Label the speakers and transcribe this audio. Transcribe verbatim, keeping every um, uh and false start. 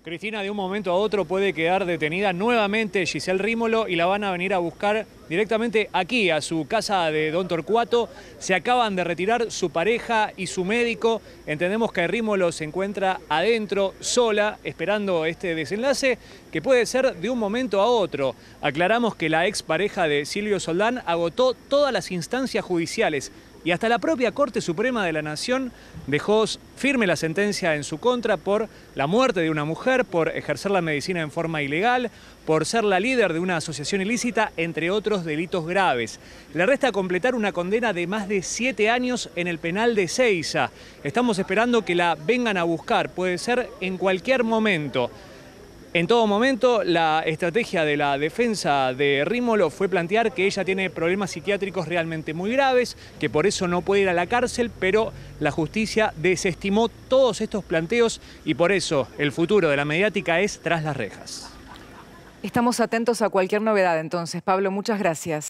Speaker 1: Cristina, de un momento a otro puede quedar detenida nuevamente Giselle Rímolo y la van a venir a buscar directamente aquí, a su casa de Don Torcuato. Se acaban de retirar su pareja y su médico. Entendemos que Rímolo se encuentra adentro, sola, esperando este desenlace, que puede ser de un momento a otro. Aclaramos que la expareja de Silvio Soldán agotó todas las instancias judiciales y hasta la propia Corte Suprema de la Nación dejó firme la sentencia en su contra por la muerte de una mujer, por ejercer la medicina en forma ilegal, por ser la líder de una asociación ilícita, entre otros delitos graves. Le resta completar una condena de más de siete años en el penal de Seiza. Estamos esperando que la vengan a buscar, puede ser en cualquier momento. En todo momento, la estrategia de la defensa de Rímolo fue plantear que ella tiene problemas psiquiátricos realmente muy graves, que por eso no puede ir a la cárcel, pero la justicia desestimó todos estos planteos y por eso el futuro de la mediática es tras las rejas.
Speaker 2: Estamos atentos a cualquier novedad entonces. Pablo, muchas gracias.